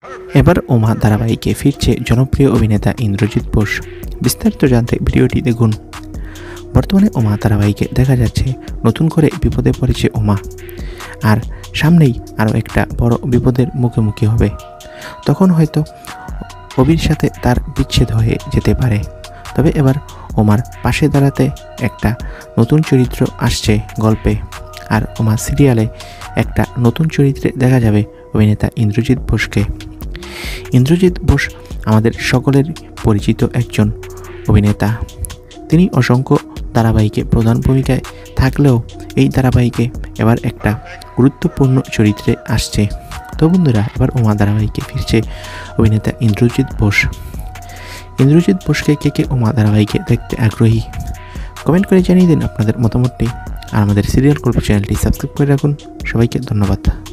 এবার ওমা ধারাবাহিকে ফিরছে জনপ্রিয় অভিনেতা ইন্দ্রজিৎ বোস। বিস্তারিত জানতে ভিডিওটি দেখুন। বর্তমানে ওমা ধারাবাহিকে দেখা যাচ্ছে নতুন করে বিপদে পড়েছে ওমা, আর সামনেই আরও একটা বড় বিপদের মুখোমুখি হবে। তখন হয়তো অভির সাথে তার বিচ্ছেদ হয়ে যেতে পারে। তবে এবার ওমার পাশে দাঁড়াতে একটা নতুন চরিত্র আসছে গল্পে, আর ওমা সিরিয়ালে একটা নতুন চরিত্রে দেখা যাবে অভিনেতা ইন্দ্রজিৎ বোসকে। ইন্দ্রজিৎ বোস আমাদের সকলের পরিচিত একজন অভিনেতা। তিনি অসংখ্য ধারাবাহিকে প্রধান ভূমিকায় থাকলেও এই ধারাবাহিকে এবার একটা গুরুত্বপূর্ণ চরিত্রে আসছে। তো বন্ধুরা, এবার ওমা ধারাবাহিকে ফিরছে অভিনেতা ইন্দ্রজিৎ বোস। ইন্দ্রজিৎ বোসকে কে ওমা ধারাবাহিকে দেখতে আগ্রহী, কমেন্ট করে জানিয়ে দিন আপনাদের মতামতটি। আর আমাদের সিরিয়াল গল্প চ্যানেলটি সাবস্ক্রাইব করে রাখুন। সবাইকে ধন্যবাদ।